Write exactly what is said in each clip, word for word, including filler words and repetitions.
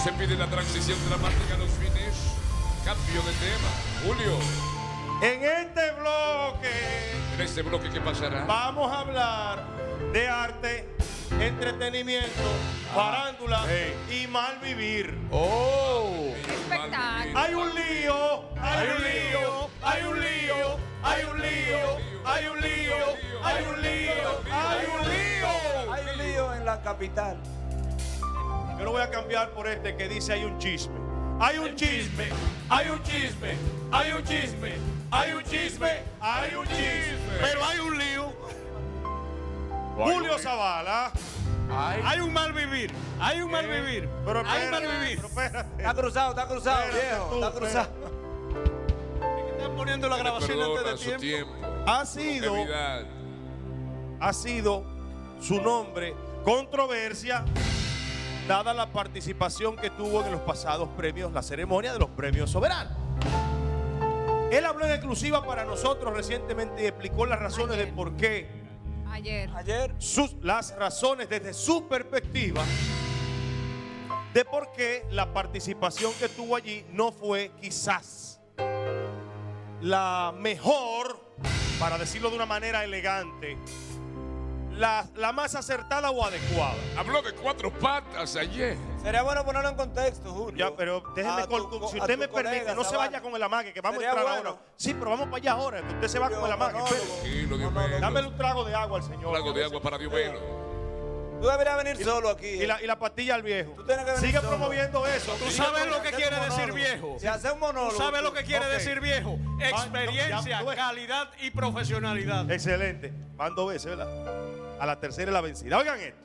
se pide la transición dramática a los fines. Cambio de tema. Julio. En este bloque. En este bloque, ¿qué pasará? Vamos a hablar de arte, entretenimiento, ah, farándula hey. y mal vivir. ¡Oh! Espectáculo. Hay un lío, hay un lío, hay un lío, hay un lío, hay un lío, hay un lío, hay un lío. Hay un lío en la capital. Yo lo voy a cambiar por este que dice hay un chisme. Hay un chisme, hay un chisme, hay un chisme, hay un chisme, hay un chisme. Pero hay un lío. Julio Zavala. Hay, hay un mal vivir, hay un mal vivir, pero hay un mal vivir. Está cruzado, está cruzado, espérate, viejo, tú, está cruzado. Están poniendo la grabación antes de tiempo. tiempo. Ha sido, ha sido su nombre controversia, dada la participación que tuvo en los pasados premios, la ceremonia de los premios soberanos. Él habló en exclusiva para nosotros recientemente y explicó las razones Ayer. de por qué. Ayer. Ayer. Sus, las razones desde su perspectiva de por qué la participación que tuvo allí no fue quizás la mejor, para decirlo de una manera elegante, la, la más acertada o adecuada. Habló de cuatro patas ayer. Sería bueno ponerlo en contexto, Julio. Ya, pero déjeme, A col- tu- si a usted tu me colega, permite, no se Zavala. vaya con el amague, que vamos a Sería entrar bueno. ahora. Sí, pero vamos para allá ahora, que usted se va Julio, con el amague. monólogo. espérese. Tranquilo, Dios No, no, mío. Dámele un trago de agua al señor. Un trago de agua para Diomelo. Tú deberías venir solo aquí. Y la, y la pastilla al viejo. Tú tienes que venir Sigue solo. promoviendo eso. Tú Sigue sabes lo que hacer quiere un decir monólogo. viejo. Si hace un monólogo. Tú sabes lo que quiere Ok. decir viejo. Experiencia, no, ya, calidad y profesionalidad. Excelente. Van dos veces, ¿verdad? A la tercera es la vencida. Oigan esto.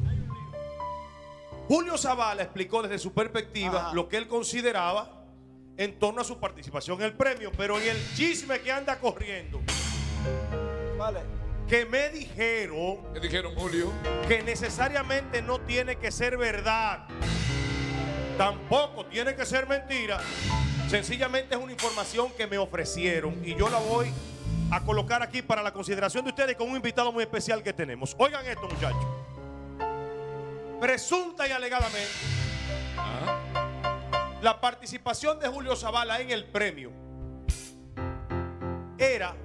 Julio Zavala explicó desde su perspectiva Ajá. lo que él consideraba en torno a su participación en el premio, pero en el chisme que anda corriendo, Vale. que me dijeron ¿Qué dijeron, Julio? que necesariamente no tiene que ser verdad, tampoco tiene que ser mentira, sencillamente es una información que me ofrecieron y yo la voy a colocar aquí para la consideración de ustedes con un invitado muy especial que tenemos. Oigan esto, muchachos. Presunta y alegadamente, ¿Ah? la participación de Julio Zavala en el premio era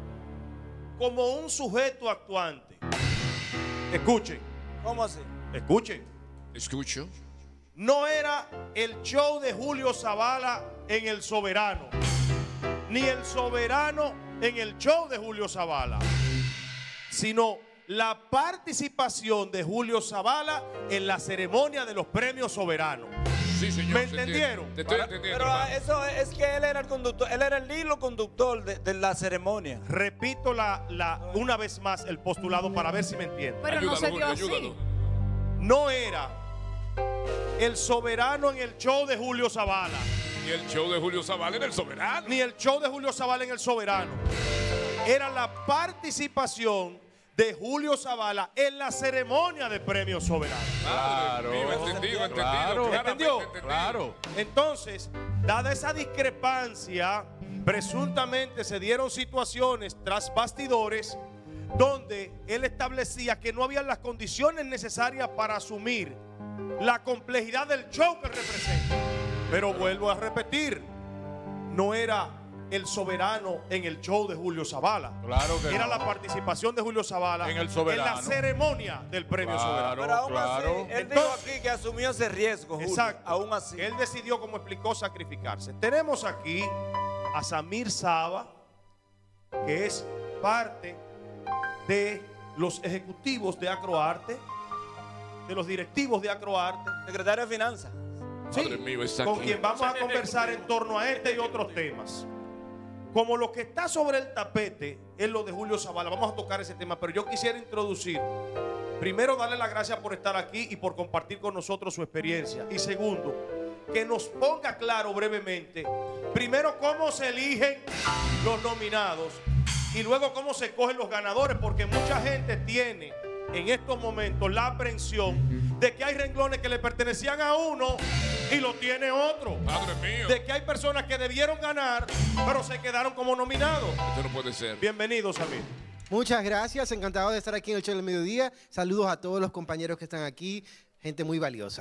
como un sujeto actuante. Escuchen, ¿Cómo así? escuchen. Escucho. No era el show de Julio Zavala en El Soberano, ni el Soberano en el show de Julio Zavala, sino la participación de Julio Zavala en la ceremonia de los premios soberanos. Sí, señor. ¿Me se entiende. entendieron? Te estoy Ahora, entendiendo. pero hermano. eso es, es que él era el conductor, él era el hilo conductor de, de la ceremonia. Repito la, la, una vez más el postulado para ver si me entienden. Pero no Ayúdalo, se dio Julio, así. ayúdalo. No era el Soberano en el show de Julio Zavala, Y el show de Julio Zavala en el Soberano. ni el show de Julio Zavala en el Soberano. Era la participación de Julio Zavala en la ceremonia de premios soberanos. Claro. Mío, entendido, entendido. Claro. claramente ¿Entendió? entendido. Claro. Entonces, dada esa discrepancia, presuntamente se dieron situaciones tras bastidores donde él establecía que no había las condiciones necesarias para asumir la complejidad del show que representa. Pero vuelvo a repetir, no era el Soberano en el show de Julio Zavala. Claro que Era no. la participación de Julio Zavala En el Soberano. en la ceremonia del premio Claro. Soberano. Pero aún claro. así, él Entonces- dijo aquí que asumió ese riesgo, Julio. Exacto. Aún así. Él decidió, como explicó, sacrificarse. Tenemos aquí a Samir Saba, que es parte de los ejecutivos de Acroarte, de los directivos de Acroarte, Secretario de Finanzas. sí, Padre mío, está con aquí. quien vamos a conversar en torno a este y otros temas. Como lo que está sobre el tapete es lo de Julio Zavala, vamos a tocar ese tema, pero yo quisiera introducir, primero darle las gracias por estar aquí y por compartir con nosotros su experiencia. Y segundo, que nos ponga claro brevemente, primero cómo se eligen los nominados y luego cómo se cogen los ganadores, porque mucha gente tiene en estos momentos la aprensión de que hay renglones que le pertenecían a uno y lo tiene otro. Padre mío. De que hay personas que debieron ganar, pero se quedaron como nominados. Esto no puede ser. Bienvenidos a mí. Muchas gracias, encantado de estar aquí en el show del mediodía. Saludos a todos los compañeros que están aquí, gente muy valiosa.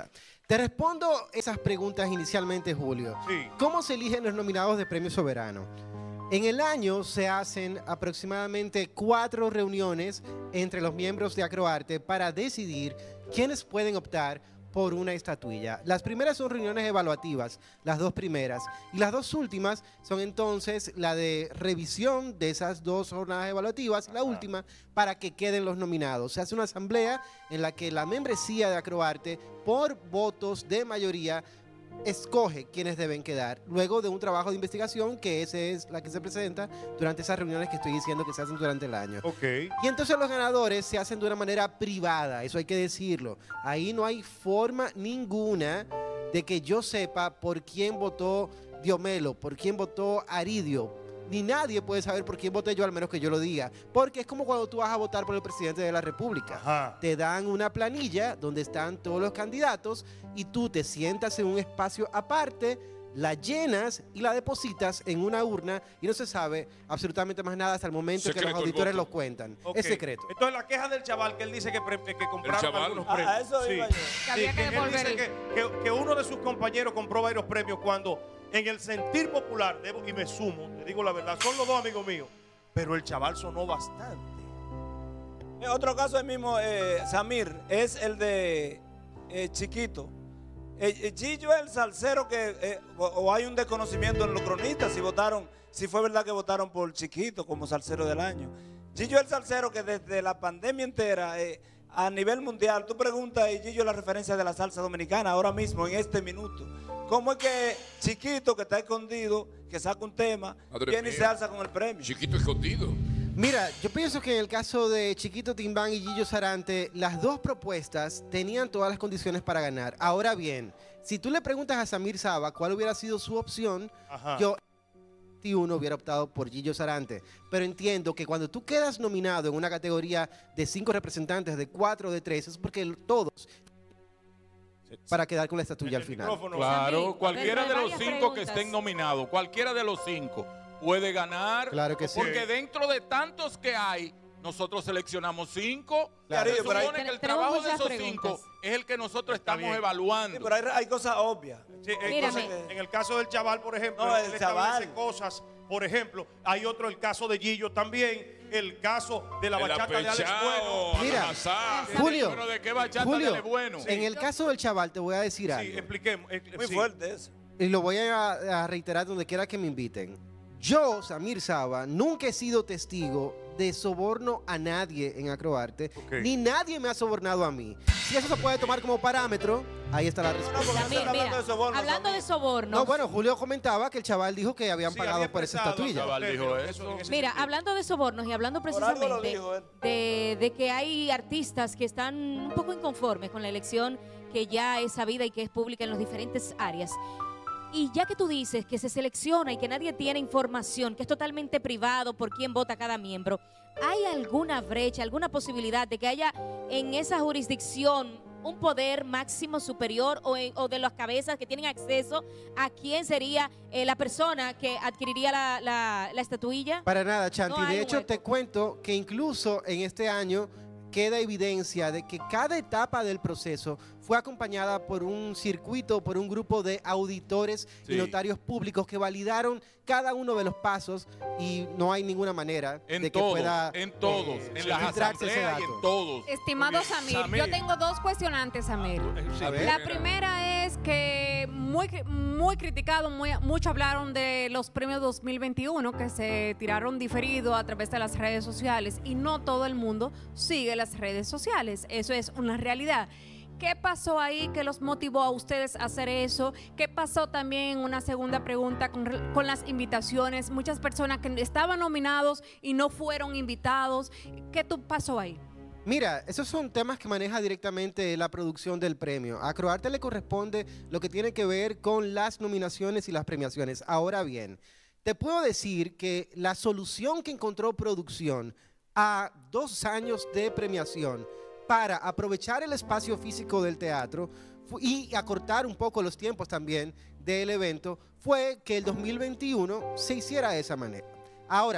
Te respondo esas preguntas inicialmente, Julio. Sí. ¿Cómo se eligen los nominados de Premio Soberano? En el año se hacen aproximadamente cuatro reuniones entre los miembros de Acroarte para decidir quiénes pueden optar por una estatuilla. Las primeras son reuniones evaluativas, las dos primeras. Y las dos últimas son entonces la de revisión de esas dos jornadas evaluativas, la última, para que queden los nominados. Se hace una asamblea en la que la membresía de Acroarte, por votos de mayoría, escoge quiénes deben quedar, luego de un trabajo de investigación que esa es la que se presenta durante esas reuniones que estoy diciendo que se hacen durante el año. Ok. Y entonces los ganadores se hacen de una manera privada, eso hay que decirlo. Ahí no hay forma ninguna de que yo sepa por quién votó Diomelo, por quién votó Aridio. Ni nadie puede saber por quién voté yo, al menos que yo lo diga. Porque es como cuando tú vas a votar por el presidente de la República. Ajá. Te dan una planilla donde están todos los candidatos y tú te sientas en un espacio aparte, la llenas y la depositas en una urna y no se sabe absolutamente más nada hasta el momento en que Secreto los el auditores voto. lo cuentan. Ok. Es secreto. Entonces la queja del chaval que él dice que, pre- que compraron chaval. algunos A- a premios. eso iba yo. Que había que él devolver dice el- que, que- que uno de sus compañeros compró varios premios cuando en el sentir popular, debo, y me sumo, te digo la verdad, son los dos amigos míos, pero el chaval sonó bastante. Eh, Otro caso es mismo, eh, Samir, es el de eh, Chiquito. Eh, eh, Gillo es el salsero que, eh, o, o hay un desconocimiento en los cronistas si votaron, si fue verdad que votaron por Chiquito como salsero del año. Gillo es el salsero que desde la pandemia entera, eh, a nivel mundial, tú preguntas y Gillo es la referencia de la salsa dominicana ahora mismo, en este minuto. ¿Cómo es que Chiquito, que está escondido, que saca un tema, Madre viene y mía. se alza con el premio? Chiquito escondido. Mira, yo pienso que en el caso de Chiquito Timbán y Gillo Sarante, las dos propuestas tenían todas las condiciones para ganar. Ahora bien, si tú le preguntas a Samir Saba cuál hubiera sido su opción, Ajá. yo uno hubiera optado por Gillo Sarante. Pero entiendo que cuando tú quedas nominado en una categoría de cinco representantes, de cuatro, de tres, es porque todos para quedar con la estatuilla al El final. micrófono. Claro, Samir, cualquiera de dentro de los varias cinco que preguntas. estén nominados, cualquiera de los cinco puede ganar. Claro que sí. Porque dentro de tantos que hay, nosotros seleccionamos cinco. Claro, Se pero hay- supone que el Tenemos trabajo de muchas esos preguntas. cinco es el que nosotros Está estamos bien. evaluando. Sí, pero hay, hay cosas obvias. Sí, eh, Mírame. entonces, en el caso del chaval, por ejemplo, No, él el establece chaval. cosas. Por ejemplo, hay otro, el caso de Gillo también, el caso de la El bachata de Alex apechao, Bueno. Mira, Almanzar. Julio, Pero de qué bachata Julio, de bueno. en el caso del chaval te voy a decir Sí, algo. expliquemos. eh, Muy sí. fuerte eso. Y lo voy a, a reiterar donde quiera que me inviten. Yo, Samir Saba, nunca he sido testigo de soborno a nadie en Acroarte, Ok. ni nadie me ha sobornado a mí. Si eso se puede tomar como parámetro, ahí está la No, respuesta. porque Samir, están hablando mira, de soborno, hablando Samir. de sobornos. No, bueno, Julio comentaba que el chaval dijo que habían Sí, pagado había por esa expresado, estatuilla. chaval dijo en eso. en ese Mira, sentido. hablando de sobornos y hablando Por algo lo precisamente dijo él. de, de que hay artistas que están un poco inconformes con la elección que ya es sabida y que es pública en las diferentes áreas. Y ya que tú dices que se selecciona y que nadie tiene información, que es totalmente privado por quién vota cada miembro, ¿hay alguna brecha, alguna posibilidad de que haya en esa jurisdicción un poder máximo superior o, en- o de las cabezas que tienen acceso a quién sería eh, la persona que adquiriría la, la- la estatuilla? Para nada, Chanti. No hay de hecho, hueco. te cuento que incluso en este año queda evidencia de que cada etapa del proceso fue acompañada por un circuito, por un grupo de auditores y Sí. notarios públicos que validaron cada uno de los pasos y no hay ninguna manera En de que todos, pueda en todos, eh, en las filtrarse ese asambleas y dato. en todos. Estimado Muy bien. Samir, Samir. yo tengo dos cuestionantes, Samir. Sí, A ver. La primera es que muy, cri- muy criticado, muy, mucho hablaron de los premios dos mil veintiuno que se tiraron diferido a través de las redes sociales y no todo el mundo sigue las redes sociales. Eso es una realidad. ¿Qué pasó ahí que los motivó a ustedes a hacer eso? ¿Qué pasó también, una segunda pregunta, con, re- con las invitaciones? Muchas personas que estaban nominados y no fueron invitados. ¿Qué tu- pasó ahí? Mira, esos son temas que maneja directamente la producción del premio. A Acroarte le corresponde lo que tiene que ver con las nominaciones y las premiaciones. Ahora bien, te puedo decir que la solución que encontró producción a dos años de premiación para aprovechar el espacio físico del teatro fu- y acortar un poco los tiempos también del evento fue que el dos mil veintiuno se hiciera de esa manera. Ahora, ¿qué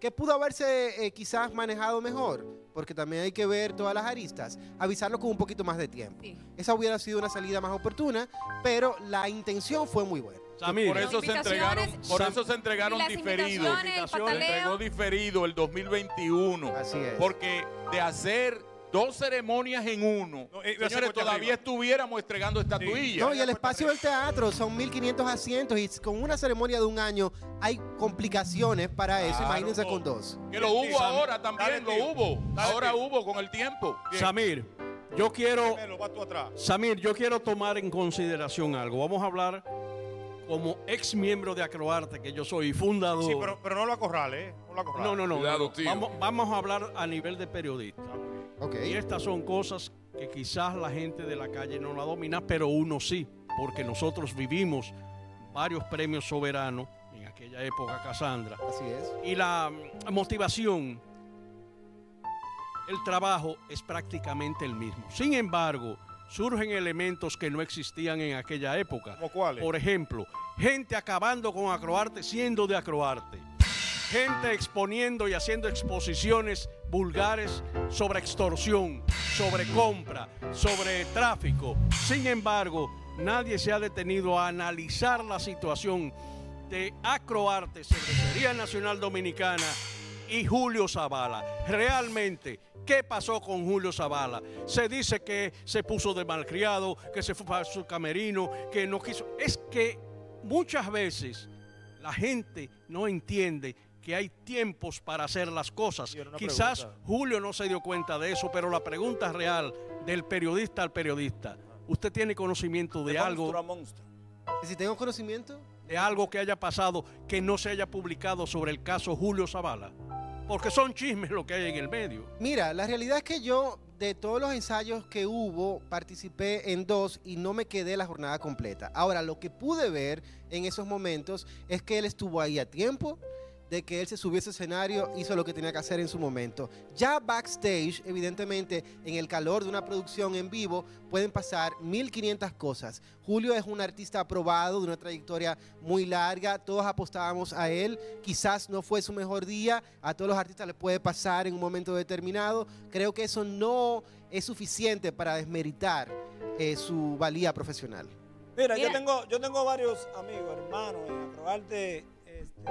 que pudo haberse eh, quizás manejado mejor, porque también hay que ver todas las aristas, avisarlo con un poquito más de tiempo. Sí. Esa hubiera sido una salida más oportuna, pero la intención fue muy buena. Samir, Por eso se entregaron, por eso se entregaron y las diferidos. invitaciones, el Se pataleo. entregó diferido el dos mil veintiuno. Así es. Porque de hacer dos ceremonias en uno, No, eh, iba a ser señores, cuesta todavía arriba. estuviéramos entregando estatuillas. No, y el espacio del teatro son mil quinientos asientos y con una ceremonia de un año hay complicaciones para eso, Claro. imagínense con dos. Que lo hubo Sam, ahora también, dale, lo tío. hubo. Dale, Ahora tío. hubo con el tiempo. Bien. Samir, yo quiero, Melo, va tú atrás. Samir, yo quiero tomar en consideración algo. Vamos a hablar como ex miembro de Acroarte, que yo soy fundador. Sí, pero, pero no lo acorrales, ¿eh? No lo acorrales. no, no, no. Cuidado, no. tío. Vamos, vamos a hablar a nivel de periodista. Ok. Y estas son cosas que quizás la gente de la calle no la domina, pero uno sí, porque nosotros vivimos varios premios soberanos en aquella época, Cassandra. Así es. Y la mm, motivación, el trabajo es prácticamente el mismo. Sin embargo, surgen elementos que no existían en aquella época. ¿Cómo cuáles? Por ejemplo, gente acabando con Acroarte siendo de Acroarte. Gente exponiendo y haciendo exposiciones vulgares sobre extorsión, sobre compra, sobre tráfico. Sin embargo, nadie se ha detenido a analizar la situación de Acroarte, Cervecería Nacional Dominicana y Julio Zavala. Realmente, ¿qué pasó con Julio Zavala? Se dice que se puso de malcriado, que se fue a su camerino, que no quiso. Es que muchas veces la gente no entiende que hay tiempos para hacer las cosas. Sí, era una Quizás pregunta. Julio no se dio cuenta de eso, pero la pregunta real del periodista al periodista, ¿usted tiene conocimiento de, De algo, monstruo a monstruo. Si tengo conocimiento, de algo que haya pasado que no se haya publicado sobre el caso Julio Zavala? Porque son chismes lo que hay en el medio. mira, la realidad es que yo, de todos los ensayos que hubo, participé en dos y no me quedé la jornada completa. Ahora, lo que pude ver en esos momentos es que él estuvo ahí a tiempo, de que él se subió a ese escenario, hizo lo que tenía que hacer en su momento. Ya backstage, evidentemente, en el calor de una producción en vivo, pueden pasar mil quinientas cosas. Julio es un artista aprobado, de una trayectoria muy larga, todos apostábamos a él, quizás no fue su mejor día, a todos los artistas les puede pasar en un momento determinado. Creo que eso no es suficiente para desmeritar eh, su valía profesional. Mira, Mira. yo tengo, yo tengo varios amigos, hermanos, en Acroarte, este,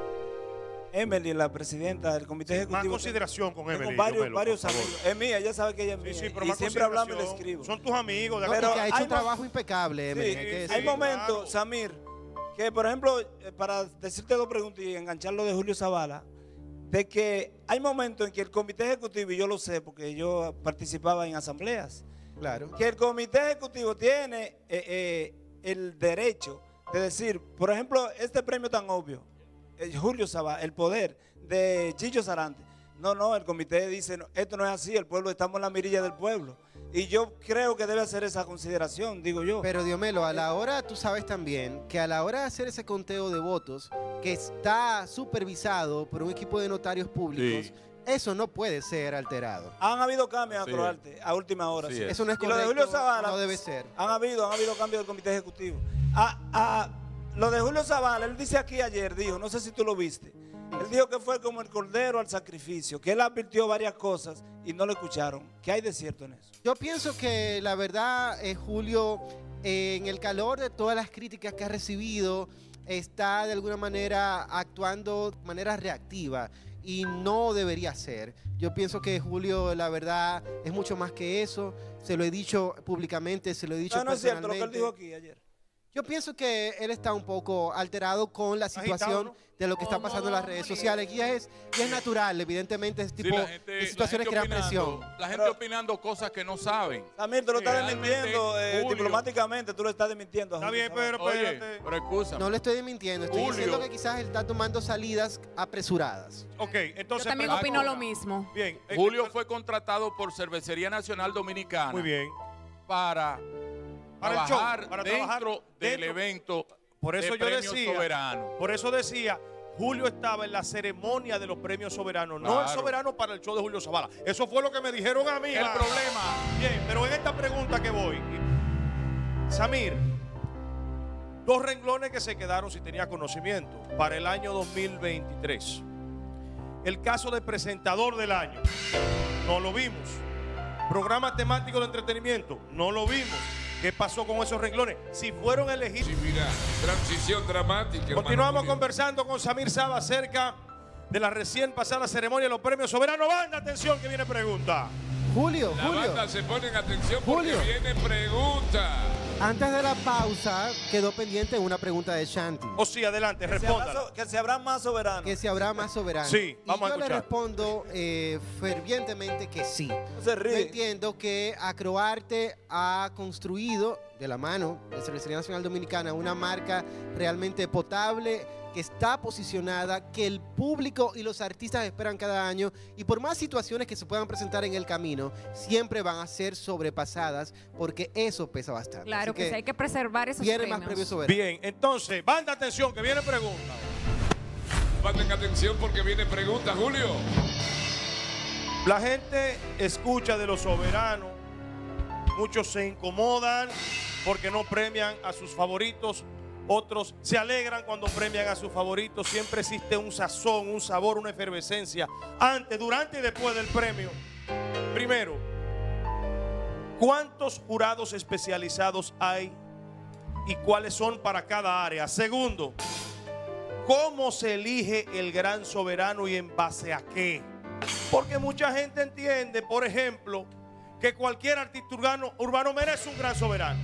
Emily, la presidenta del comité ejecutivo. Más consideración con tengo Emily. varios, Yomelo, varios por favor. amigos. Es mía, ella sabe que ella es mía. Sí, sí, pero y más siempre hablamos y le consideración. escribo. Son tus amigos. De No, acá. Pero y que ha hecho hay un mo- trabajo impecable, Emily, Sí, hay que sí, hay decirlo. momentos, claro. Samir, que por ejemplo, eh, para decirte dos preguntas y enganchar lo de Julio Zavala, de que hay momentos en que el comité ejecutivo, y yo lo sé porque yo participaba en asambleas, Claro. que el comité ejecutivo tiene eh, eh, el derecho de decir, por ejemplo, este premio tan obvio, eh, Julio Zavala, el poder de Chicho Sarante. No, no, el comité dice, no, esto no es así, el pueblo, estamos en la mirilla del pueblo. Y yo creo que debe hacer esa consideración, digo yo. Pero Diomelo, a la hora, tú sabes también que a la hora de hacer ese conteo de votos, que está supervisado por un equipo de notarios públicos, Sí. eso no puede ser alterado. Han habido cambios en Sí. Acroarte a última hora. Sí sí. es. Eso no es Y lo de correcto, Julio Zavala, no debe ser. Han habido, han habido cambios del comité ejecutivo. A, a- lo de Julio Zavala, él dice aquí ayer, dijo, no sé si tú lo viste, él dijo que fue como el cordero al sacrificio, que él advirtió varias cosas y no lo escucharon. ¿Qué hay de cierto en eso? Yo pienso que la verdad, eh, Julio, eh, en el calor de todas las críticas que ha recibido, está de alguna manera actuando de manera reactiva y no debería ser. Yo pienso que Julio, la verdad, es mucho más que eso. Se lo he dicho públicamente, se lo he dicho No, no es cierto lo que él personalmente. dijo aquí ayer. Yo pienso que él está un poco alterado con la Agitado, situación ¿no? de lo que está pasando en las redes sociales. Y es, y es natural, evidentemente, ese Sí, tipo la gente- de la situaciones gente crean opinando- presión. La gente Pero- opinando cosas que no saben. Samir, tú lo Sí, estás realmente, desmintiendo eh, Julio. diplomáticamente, tú lo estás desmintiendo. a Está Julio bien, Zavala. pero Oye, espérate. pero escúchame. No le estoy mintiendo, estoy Julio. diciendo que quizás él está tomando salidas apresuradas. Ok, entonces. Yo también pero opino ahora- lo mismo. Bien. eh, Julio eh, fue contratado por Cervecería Nacional Dominicana Muy bien. para, Para el trabajar show, para dentro trabajar del dentro. evento Por eso de yo Premio decía. Soberano. Por eso decía. Julio estaba en la ceremonia de los premios soberanos, no el Claro. soberano para el show de Julio Zavala. Eso fue lo que me dijeron a mí. El va. problema, Bien, pero en esta pregunta que voy, Samir, dos renglones que se quedaron si tenía conocimiento para el año dos mil veintitrés. El caso de presentador del año, no lo vimos. Programa temático de entretenimiento, no lo vimos. ¿Qué pasó con esos renglones? Si fueron elegidos. Sí, mira, transición dramática. hermano Continuamos Julio. conversando con Samir Saba acerca de la recién pasada ceremonia de los premios soberanos. Banda, atención que viene pregunta. Julio, La Julio. banda se pone en atención porque Julio. viene pregunta. Antes de la pausa quedó pendiente una pregunta de Shanti. O sí, adelante, Que se habrá respóndala. so- Que se habrá más soberanos. Que si habrá más soberano. Sí, vamos y a yo le escuchar. respondo eh, fervientemente que sí. No se Yo ríe. entiendo que Acroarte ha construido de la mano de Cervecería Nacional Dominicana una marca realmente potable, que está posicionada, que el público y los artistas esperan cada año, y por más situaciones que se puedan presentar en el camino, siempre van a ser sobrepasadas, porque eso pesa bastante. Claro Así que sí, hay que preservar esos viene premios. más premios soberanos. Bien, entonces, banda, atención que viene pregunta. Presten atención porque viene pregunta, Julio. La gente escucha de los soberanos, muchos se incomodan porque no premian a sus favoritos, otros se alegran cuando premian a sus favoritos. Siempre existe un sazón, un sabor, una efervescencia antes, durante y después del premio. Primero, ¿cuántos jurados especializados hay y cuáles son para cada área? Segundo, ¿cómo se elige el gran soberano y en base a qué? Porque mucha gente entiende, por ejemplo, que cualquier artista urbano, urbano merece un gran soberano.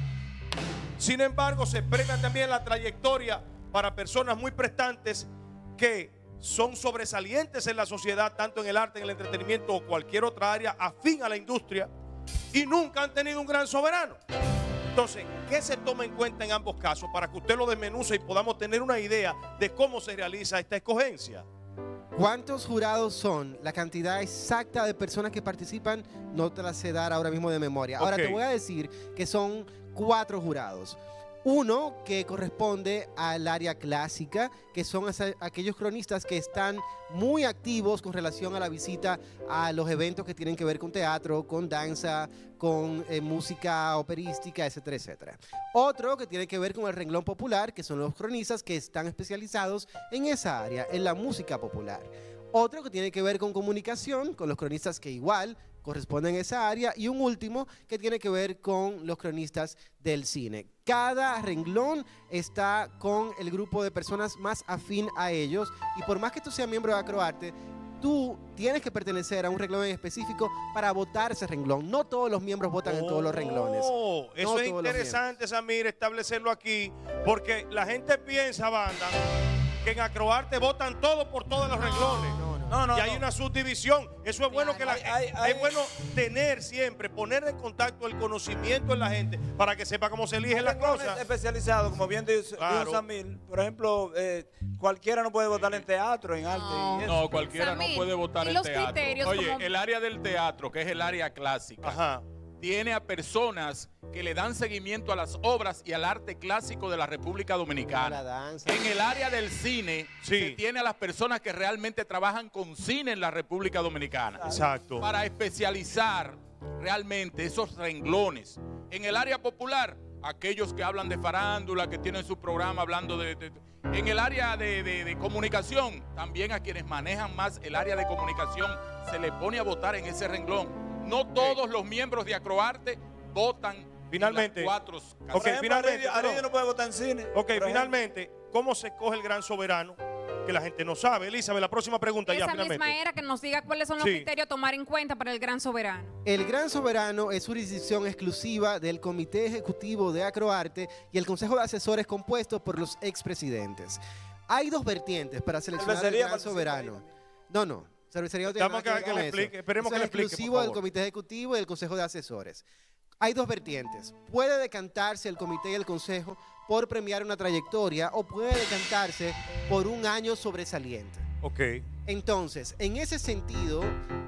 Sin embargo, se premia también la trayectoria para personas muy prestantes que son sobresalientes en la sociedad, tanto en el arte, en el entretenimiento o cualquier otra área afín a la industria, y nunca han tenido un gran soberano. Entonces, ¿qué se toma en cuenta en ambos casos para que usted lo desmenuce y podamos tener una idea de cómo se realiza esta escogencia? ¿Cuántos jurados son? La cantidad exacta de personas que participan no te la sé dar ahora mismo de memoria. Ahora Ok. te voy a decir que son cuatro jurados. Uno que corresponde al área clásica, que son esa- aquellos cronistas que están muy activos con relación a la visita a los eventos que tienen que ver con teatro, con danza, con eh, música operística, etcétera, etcétera. Otro que tiene que ver con el renglón popular, que son los cronistas que están especializados en esa área, en la música popular. Otro que tiene que ver con comunicación, con los cronistas que igual corresponden a esa área, y un último que tiene que ver con los cronistas del cine. Cada renglón está con el grupo de personas más afín a ellos, y por más que tú seas miembro de Acroarte, tú tienes que pertenecer a un renglón en específico para votar ese renglón. No todos los miembros votan en todos los renglones. Oh, eso No es todos los interesante, Samir, establecerlo aquí, porque la gente piensa, banda, que en Acroarte votan todos por todos los renglones. No, no, y hay no. una subdivisión. Eso es bueno que la, Hay- hay- hay- es bueno tener siempre, poner en contacto el conocimiento en la gente para que sepa cómo se eligen las Renglones cosas. especializados, como bien dice Claro. dijo Samir. Por ejemplo, eh, cualquiera no puede votar en teatro, en arte. No. y eso. No, cualquiera Samir, no puede votar ¿y en los teatro. criterios Oye, como- el área del teatro, que es el área clásica, Ajá. tiene a personas que le dan seguimiento a las obras y al arte clásico de la República La Dominicana. danza. En el área del cine, Sí. se tiene a las personas que realmente trabajan con cine en la República Dominicana. Exacto. Para especializar realmente esos renglones. En el área popular, aquellos que hablan de farándula, que tienen su programa hablando de... de- de- en el área de, de- de comunicación, también a quienes manejan más el área de comunicación, se le pone a votar en ese renglón. No todos los miembros de Acroarte votan Finalmente. en las cuatro Ok, Por ejemplo, finalmente, Aridio- Aridio perdón. no puede votar en cine. Ok, por ejemplo. finalmente, ¿cómo se escoge el gran soberano? Que la gente no sabe. Elizabeth, la próxima pregunta ya Esa finalmente. misma era que nos diga cuáles son los Sí. criterios a tomar en cuenta para el gran soberano. El Gran Soberano es jurisdicción exclusiva del Comité Ejecutivo de Acroarte y el Consejo de Asesores compuesto por los expresidentes. Hay dos vertientes para seleccionar el Cervecería Gran participa Soberano. No, no. Cervecería no tiene Estamos nada que- que ver que con le eso. explique, esperemos Eso que le es explique, por exclusivo del favor. Comité Ejecutivo y del Consejo de Asesores. Hay dos vertientes. Puede decantarse el comité y el consejo por premiar una trayectoria o puede decantarse por un año sobresaliente. Ok. Entonces, en ese sentido,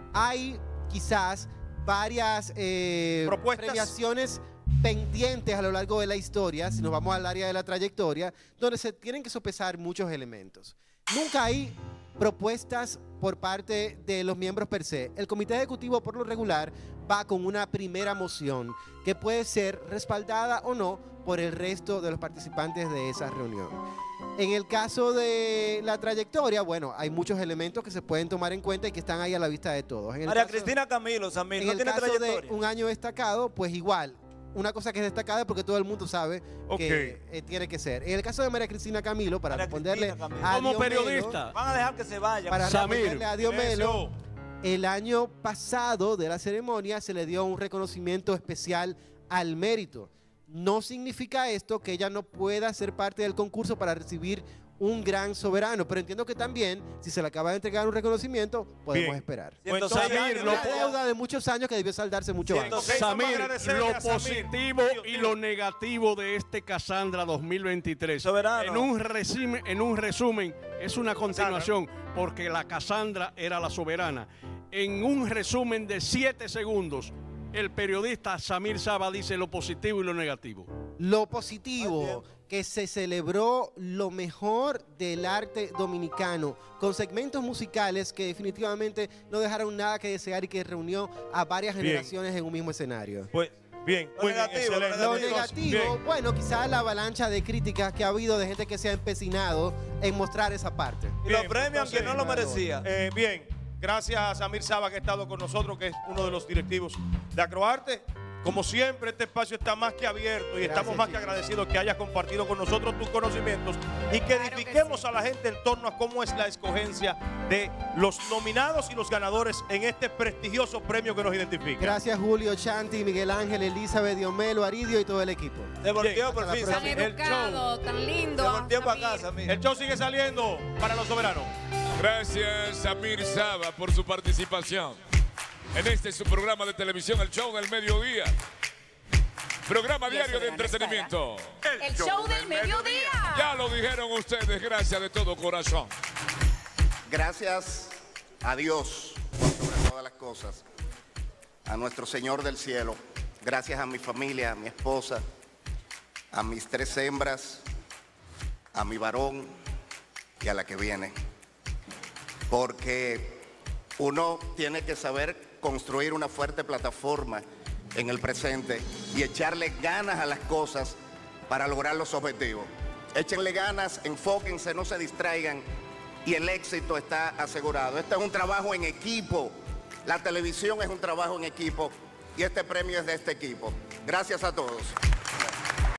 hay quizás varias eh, Propuestas. premiaciones pendientes a lo largo de la historia, si nos vamos al área de la trayectoria, donde se tienen que sopesar muchos elementos. Nunca hay propuestas por parte de los miembros per se. El comité ejecutivo, por lo regular, va con una primera moción que puede ser respaldada o no por el resto de los participantes de esa reunión. En el caso de la trayectoria, bueno, hay muchos elementos que se pueden tomar en cuenta y que están ahí a la vista de todos. En el María caso- Cristina Camilo, Samir, En ¿no el tiene caso trayectoria? de un año destacado, pues igual, una cosa que es destacada porque todo el mundo sabe Ok. que eh, tiene que ser. En el caso de María Cristina Camilo, para María responderle Cristina Camilo. a Como Diomelo, periodista. Van a dejar que se vaya. para Samir. responderle a Diomelo, Silencio. el año pasado de la ceremonia se le dio un reconocimiento especial al mérito. No significa esto que ella no pueda ser parte del concurso para recibir un gran soberano, pero entiendo que también, si se le acaba de entregar un reconocimiento, podemos Bien. esperar. Pues ciento seis entonces, Samir, años lo Una ya, ya. deuda de muchos años que debió saldarse mucho Bien, antes. entonces, vamos a Samir, agradecerle lo a Samir. positivo Tío, y tío. lo negativo de este Casandra dos mil veintitrés. Soberano. En un, resumen, en un resumen, es una continuación, porque la Casandra era la soberana. En un resumen de siete segundos, el periodista Samir Saba dice lo positivo y lo negativo. Lo positivo, que se celebró lo mejor del arte dominicano, con segmentos musicales que definitivamente no dejaron nada que desear y que reunió a varias Bien. generaciones en un mismo escenario. Pues bien, Lo muy bien, negativo, lo excelente. Lo Entonces, negativo, Bien. bueno, quizás la avalancha de críticas que ha habido de gente que se ha empecinado en mostrar esa parte. Y lo Bien, premian entonces, que no lo merecía. Eh, bien, gracias a Samir Saba que ha estado con nosotros, que es uno de los directivos de Acroarte. Como siempre, este espacio está más que abierto y Gracias, estamos más que chicos. agradecidos que hayas compartido con nosotros tus conocimientos y que Claro que edifiquemos sí. a la gente en torno a cómo es la escogencia de los nominados y los ganadores en este prestigioso premio que nos identifica. Gracias Julio, Chanti, Miguel Ángel, Elizabeth, Diomelo, Aridio y todo el equipo. Se volteó Bien, por hasta fin, la Tan Samir. El educado, tan lindo. Se volteó para Samir. casa, Samir. El show sigue saliendo para los soberanos. Gracias a Samir Saba por su participación en este su programa de televisión, El Show del Mediodía. Programa diario de entretenimiento. El show del mediodía. Ya lo dijeron ustedes, gracias de todo corazón. Gracias a Dios por sobre todas las cosas, a nuestro Señor del cielo, gracias a mi familia, a mi esposa, a mis tres hembras, a mi varón y a la que viene. Porque uno tiene que saber construir una fuerte plataforma en el presente y echarle ganas a las cosas para lograr los objetivos. Échenle ganas, enfóquense, no se distraigan y el éxito está asegurado. Este es un trabajo en equipo. La televisión es un trabajo en equipo y este premio es de este equipo. Gracias a todos.